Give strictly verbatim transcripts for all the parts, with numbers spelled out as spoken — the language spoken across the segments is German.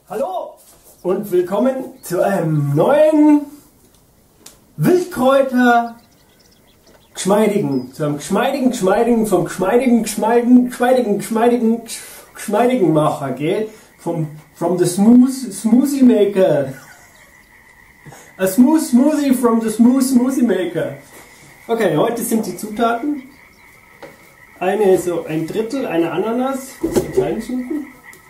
Hallo und willkommen zu einem neuen Wildkräuter geschmeidigen, zu einem geschmeidigen, geschmeidigen, vom geschmeidigen, geschmeidigen, geschmeidigen, geschmeidigen, geschmeidigen Macher, gell? Vom, from the smooth smoothie maker. A smooth smoothie from the smooth smoothie maker. Okay, heute sind die Zutaten. Eine so ein Drittel, eine Ananas, die kleinen Schinken.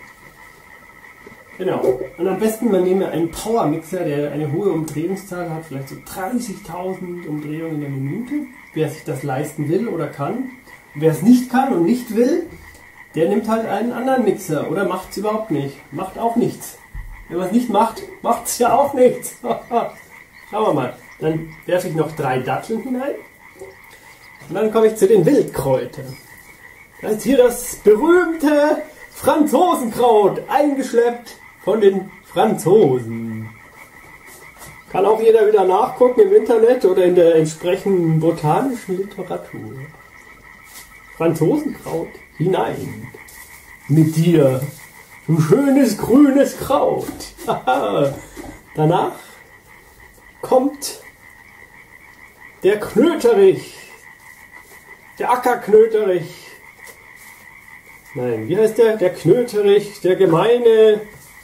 Genau. Und am besten man nehme einen Powermixer, der eine hohe Umdrehungszahl hat, vielleicht so dreißigtausend Umdrehungen in der Minute. Wer sich das leisten will oder kann. Und wer es nicht kann und nicht will, der nimmt halt einen anderen Mixer oder macht es überhaupt nicht. Macht auch nichts. Wenn man es nicht macht, macht es ja auch nichts. Schauen wir mal. Dann werfe ich noch drei Datteln hinein. Und dann komme ich zu den Wildkräutern. Da ist hier das berühmte Franzosenkraut, eingeschleppt von den Franzosen. Kann auch jeder wieder nachgucken im Internet oder in der entsprechenden botanischen Literatur. Franzosenkraut hinein. Mit dir, du schönes grünes Kraut. Danach kommt der Knöterich, der Ackerknöterich. Nein, wie heißt der? Der Knöterich, der gemeine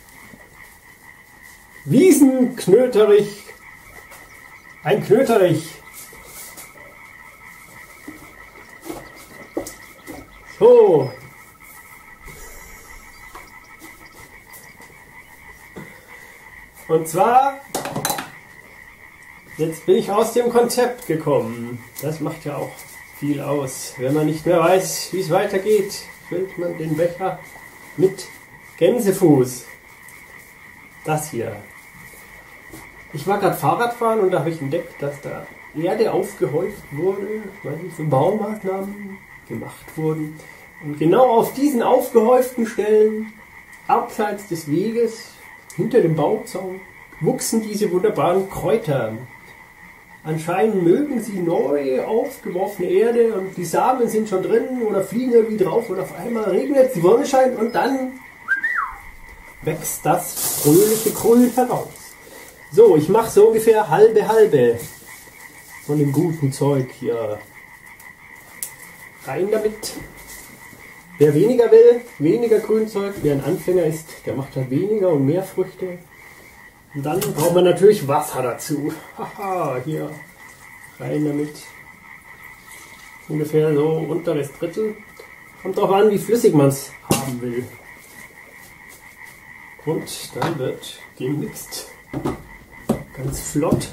Wiesenknöterich. Ein Knöterich. So. Und zwar, jetzt bin ich aus dem Konzept gekommen. Das macht ja auch viel aus, wenn man nicht mehr weiß, wie es weitergeht. Füllt man den Becher mit Gänsefuß. Das hier. Ich war gerade Fahrradfahren und da habe ich entdeckt, dass da Erde aufgehäuft wurde, weil die für Baumaßnahmen gemacht wurden. Und genau auf diesen aufgehäuften Stellen, abseits des Weges, hinter dem Bauzaun, wuchsen diese wunderbaren Kräuter. Anscheinend mögen sie neu aufgeworfene Erde und die Samen sind schon drin oder fliegen irgendwie drauf und auf einmal regnet, die Sonne scheint und dann wächst das fröhliche Grün heraus. So, ich mache so ungefähr halbe halbe von dem guten Zeug hier. Rein damit. Wer weniger will, weniger Grünzeug, wer ein Anfänger ist, der macht halt weniger und mehr Früchte. Und dann braucht man natürlich Wasser dazu. Haha, hier rein damit. Ungefähr so unteres Drittel. Kommt drauf an, wie flüssig man es haben will. Und dann wird gemixt. Ganz flott.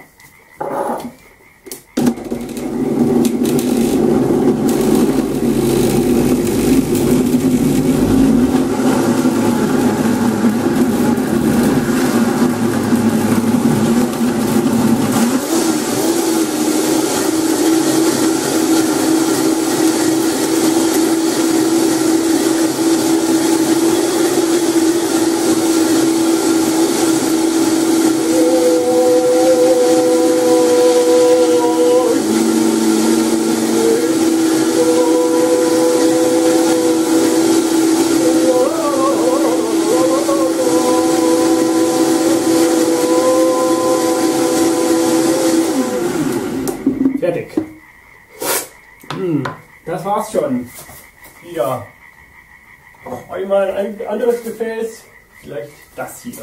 Fertig. Hm, das war's schon. Hier. Einmal ein anderes Gefäß. Vielleicht das hier.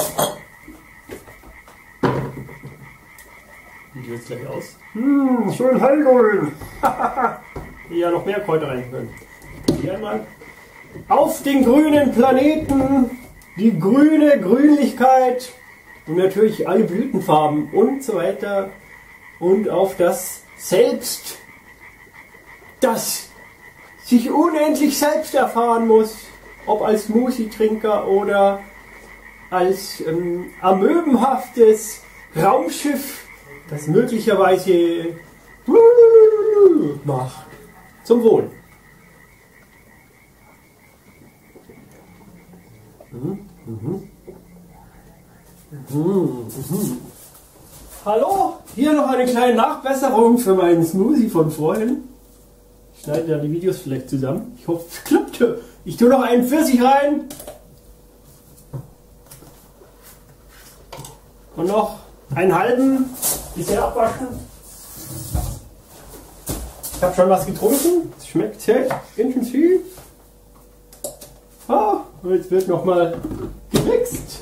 Wie sieht es gleich aus? Hm, schön hellgrün. Hier noch mehr Kräuter rein können. Hier einmal. Auf den grünen Planeten. Die grüne Grünlichkeit. Und natürlich alle Blütenfarben und so weiter. Und auf das Selbst, das sich unendlich selbst erfahren muss, ob als Smoothie-Trinker oder als ähm, amöbenhaftes Raumschiff, das möglicherweise macht. Zum Wohl. Mhm. Mhm. Mhm. Mhm. Hallo, hier noch eine kleine Nachbesserung für meinen Smoothie von vorhin. Ich schneide ja die Videos vielleicht zusammen. Ich hoffe, es klappt. Ich tue noch einen Pfirsich rein. Und noch einen halben, bisschen abwaschen. Ich habe schon was getrunken, es schmeckt sehr ganz schön viel. Ah, und jetzt wird noch mal gemixt.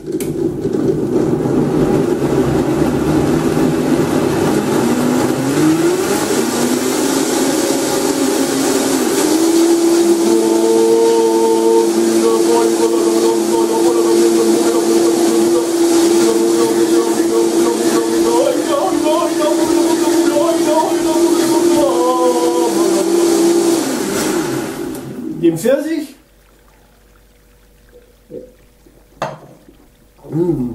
Dem Pfirsich. Mmh.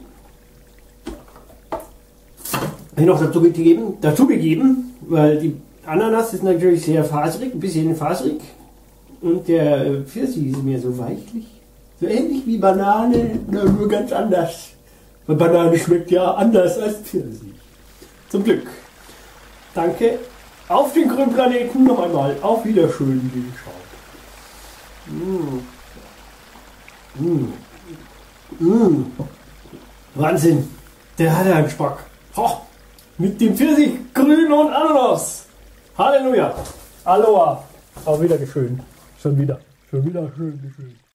Hier noch dazu gegeben, dazu gegeben, weil die Ananas ist natürlich sehr faserig, ein bisschen faserig. Und der Pfirsich ist mir so weichlich. So ähnlich wie Banane, nur ganz anders. Weil Banane schmeckt ja anders als Pfirsich. Zum Glück. Danke. Auf den grünen Planeten noch einmal. Auf Wiedersehen, liebe Schau. Mmh. Mmh. Mmh. Wahnsinn, der hat einen Geschmack. Ho. Mit dem Pfirsich, Grün und Ananas. Halleluja. Aloha. Auf Wiedersehen. Schon wieder. Schon wieder schön, schön.